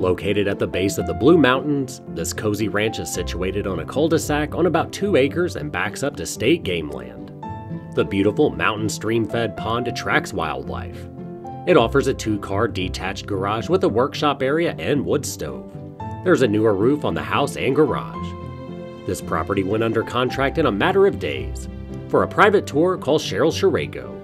Located at the base of the Blue Mountains, this cozy ranch is situated on a cul-de-sac on about 2 acres and backs up to state game land. The beautiful mountain stream-fed pond attracts wildlife. It offers a 2-car detached garage with a workshop area and wood stove. There's a newer roof on the house and garage. This property went under contract in a matter of days. For a private tour, call Cheryl Sharayko.